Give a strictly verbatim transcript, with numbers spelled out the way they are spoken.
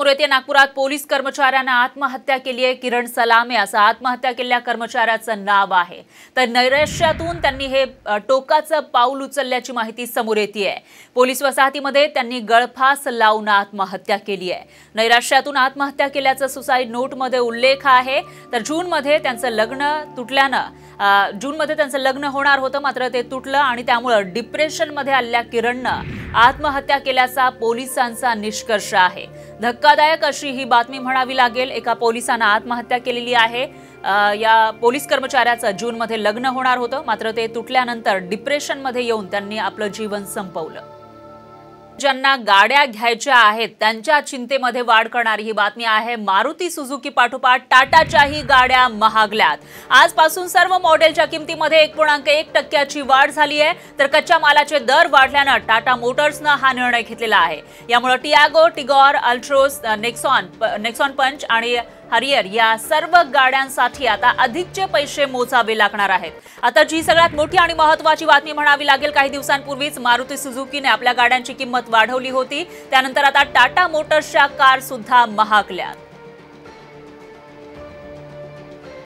येथे नागपुरात पोलीस कर्मचाऱ्याने आत्महत्या केली आहे। किरण सलामे असं आत्महत्या केलेल्या कर्मचाऱ्याचं नाव आहे। तर नैराश्यातून त्यांनी हे टोकाचं पाऊल उचलल्याची माहिती समोर येते आहे। पोलीस वसाहतीमध्ये त्यांनी गळफास लावून आत्महत्या केली आहे। नैराश्यातून आत्महत्या केल्याचं सुसाईड नोटमध्ये उल्लेख आहे। तर जून मध्ये त्यांचं लग्न तुटल्यानं जून मध्ये त्यांचं लग्न होणार होतं, मात्र ते तुटलं आणि त्यामुळे डिप्रेशन मध्ये आलेल्या किरणनं आत्महत्या केल्याचा पोलिसांचा निष्कर्ष आहे। धक्कादायक अशी ही बातमी म्हणावी लागेल। एका पोलिसानं आत्महत्या केलेली आहे। या पोलीस कर्मचाऱ्याचं जून मध्ये लग्न होणार होतं, मात्र ते तुटल्यानंतर डिप्रेशन मध्ये येऊन त्यांनी आपलं जीवन संपवलं। ज्यांना गाड्या घ्यायच्या आहेत त्यांच्या चिंतेमध्ये वाढ करणारी ही बातमी आहे। मारुती सुझुकी पाठोपाठ टाटाच्याही गाड्या महागल्यात। आजपासून सर्व मॉडेलच्या किमतीमध्ये एक पूर्णांक एक टक्क्याची वाढ झाली आहे। तर कच्च्या मालाचे दर वाढल्यानं टाटा मोटर्सनं हा निर्णय घेतलेला आहे। यामुळे Tiago, Tigor, Altroz, Nexon Nexon Punch आणि हरियर या सर्व गाड्यांसाठी आता अधिकचे पैसे मोजावे लागणार आहेत। आता जी सगळ्यात मोठी आणि महत्त्वाची बातमी म्हणावी लागेल, काही दिवसांपूर्वीच मारुती सुझुकीने आपल्या गाड्यांची किंमत वाढवली होती, त्यानंतर आता टाटा मोटर्सच्या कार सुद्धा महागल्यात।